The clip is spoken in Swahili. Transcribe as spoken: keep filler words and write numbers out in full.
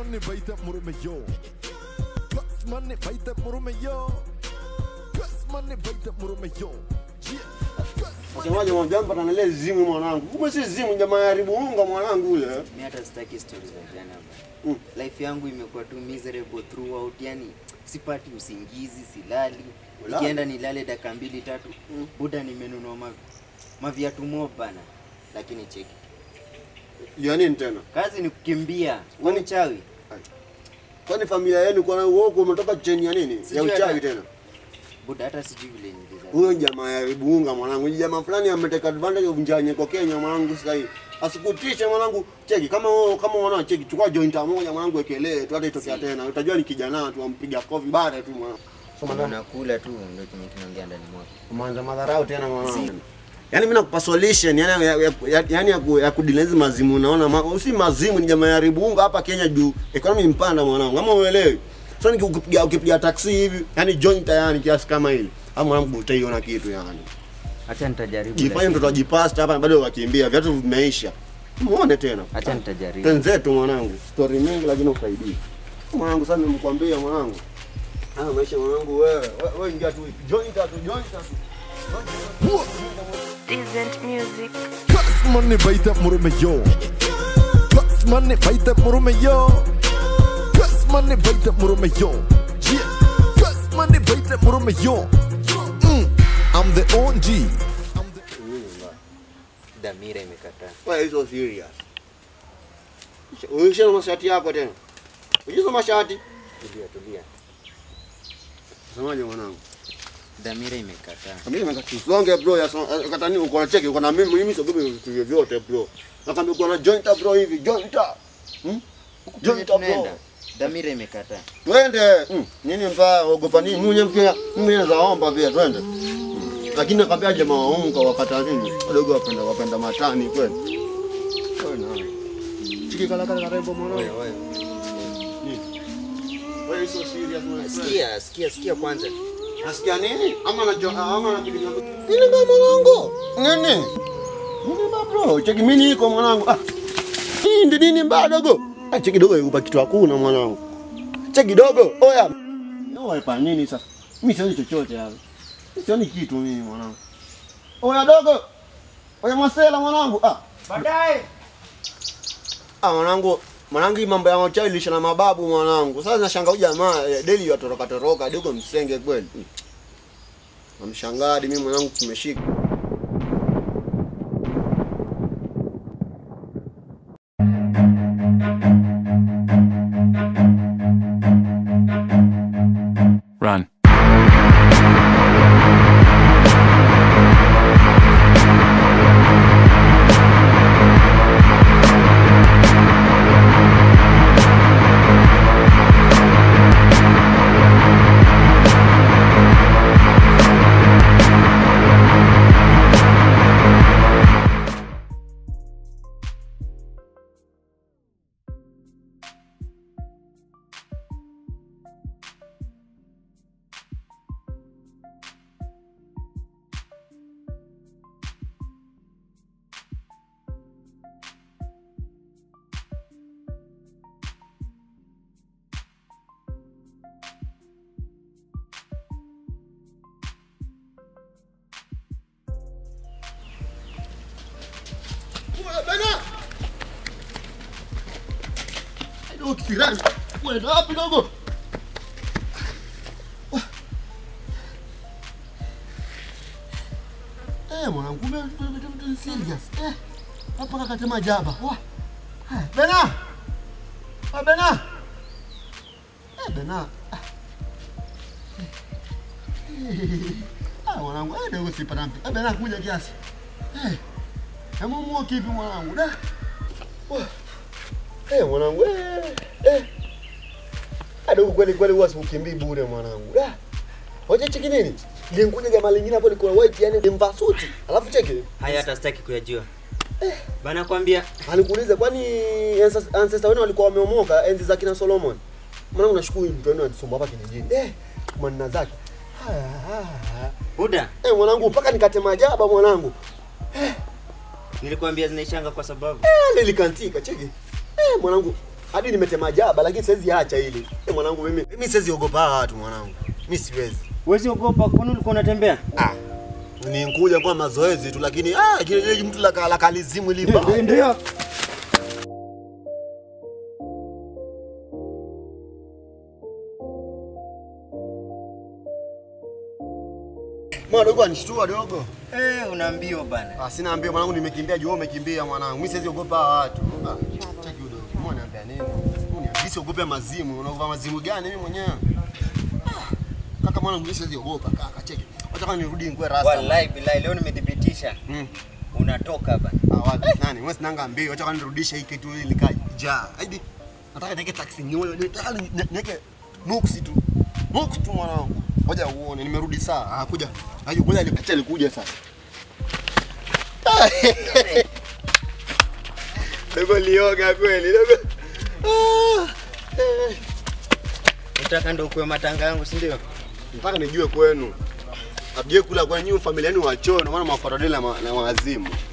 money baita murume yo. Plus money baita murume yo. Plus money baita murume yo. Wasemaje mjamba tanale zimu mwanangu. Kumbe si zimu jamaa haribu unga mwanangu ule. Mimi hata sitaki stories za jana bwana. Mm. Life yangu imekuwa tu miserable throughout, yani sipati usingizi, silali. Nikienda nilale dakika mbili tatu. Mm. Buda nimenunua ma maviatu mob bana. Lakini cheki. Ya nini tena? Kazi ni kukimbia. Kwani chawi? Kwani familia yenu kwa wewe umetoka cheni ya nini? Ya uchawi tena. Buda hata sijui vile niliza. Huyo jamaa ya ribuunga mwanangu, jamaa fulani ameteka advantage ya mjanye kwa Kenya mwanangu sasa hivi. Asikutishe mwanangu, cheki kama wewe kama unaona cheki chukua joint moja mwanangu wekelee tu hata itokea tena. Utajua ni kijana tu ampiga kofi bare tu mwanangu. Soma nakula tu ndio tunaongea ndani mwako. Umeanza madharau tena mwanangu. Yaani mimi nakupa solution yani yani ya kudilezi mazimu unaona usi mazimu ni jamaa ya ribuunga hapa Kenya juu economy mpanda mwanangu. Kama uelewi. So nikipiga ukipiga taxi hivi yani joint yani kiasi kama hili. Ama mwanangu utaiona kitu yani. Acha nitajaribu. Jifanye mtoto ajipasta hapa bado wakimbia viatu vimeisha. Muone tena. Acha nitajaribu. Tenzetu mwanangu. Story mingi lakini usaidii. Mwanangu sasa nimkwambia mwanangu. Ah maisha mwanangu wewe. Wewe ingia tu joint tu joint tu. Decent music. Plus money baita murume yo. Plus money baita murume yo. Plus money baita murume yo. Yeah. Plus money baita murume yo. Mm. I'm the O G. I'm the Damira imekataa. Why is so serious? Wewe shona mashati yako tena. Unajua mashati? Tulia tulia. Semaje mwanangu? Damira imekataa. Mimi nimekataa. Songe bro ya katani uko na cheki uko na mimi mimi sababu vitu vyote bro. Nakwambia uko na joint bro hivi joint. Hmm? Joint bro. Damira imekataa. Twende. Hmm. Nini mbaya ogopa nini? Mimi mwenyewe mimi nazaomba pia twende. Lakini nakwambia jamaa waongo wakata nini? Wadogo wapenda wapenda matani kweli. Wewe na. Chiki kala kala karebo mwana. Wewe wewe. Wewe so serious mwana. Sikia, sikia, sikia kwanza. Nasikia nini? Ama na ama na kitu changu. Nini ba mwanangu? Nini? Nini ba bro? Cheki mimi niko mwanangu. Ah. Hii ndi nini mbaya dogo? Ah cheki dogo yuko kitu hakuna mwanangu. Cheki dogo. Oya. Wewe pa nini sasa? Mimi sioni chochote hapa. Sioni kitu mimi mwanangu. Oya dogo. Oya masela mwanangu. Ah. Baadaye. Ah mwanangu, mwanangu mambo ya machawi lisha na mababu mwanangu. Sasa nashangaa jamaa daily yatoroka toroka dogo msenge kweli. Namshangaa mimi mwanangu tumeshika. Run. Bana. Ayo kisirani. Wewe wapi dogo? Eh mwanangu kumbe mtu serious. Eh. Hapa kakata majaba. Wa. Bana. Ah bana. Eh bana. Ah mwanangu eh dogo siparampi. Eh bana kuja kiasi. Eh. Kama muo kipi mwanangu da? Eh mwanangu eh eh. Adogo kweli kweli huwa sikimbii bure mwanangu. Da. Hoje cheki nini? Nilikuja jamaa lingine hapo liko white yani nimevaa suti. Alafu cheki. Haya hata sitaki kuyajua. Eh, bana kwambia alikuuliza kwani ancestor wenu walikuwa wameomoka enzi za kina Solomon. Mwanangu nashukuru mtu wenu alisoma hapa kijijini. Eh, mwana zake. Buda. Eh mwanangu mpaka nikate majaba mwanangu. Eh. Nilikwambia zinaishanga kwa sababu. Eh nilikantika cheki. Eh mwanangu Hadi nimetema jaba lakini siwezi acha hili. Eh, mwanangu mimi mimi siwezi ogopa watu mwanangu. Mimi siwezi. Huwezi ogopa kwani ulikuwa unatembea? Ah. Ni nkuja kwa mazoezi tu lakini ah kile mtu la la kalizimu liba. Ndio ndio. Mwana dogo anishtua dogo. Eh, unaambia bana. Ah, sina ambia mwanangu nimekimbia juu umekimbia mwanangu. Mimi siwezi ogopa watu. Ah, cheki dogo. Mbona anambia nini? Mimi siogopa mazimu. Unaogopa mazimu gani mimi mwenyewe? Ah, kaka mwanangu mimi siwezi ogopa kaka cheki. Acha kama nirudi ngwe rasta. Wallahi billahi leo nimedhibitisha. Mm. Unatoka bana. Ah, wapi nani? Wewe sinanga mbio. Acha kama nirudishe hii kitu hili likaje. Ja. Hadi nataka niweke taxi nyoyo. Nataka niweke nuksi tu. Nuksi tu mwanangu. Ngoja uone nimerudi saa. Ah, kuja. Hayo ngoja acha alikuja sasa. Dogo lioga kweli dogo. Ah. Unataka ndio kwa matanga yangu, si ndio? Nataka nijue kwenu. Abje kula kwa nyinyi familia yenu wachoyo na maana mafaradela na wazimu.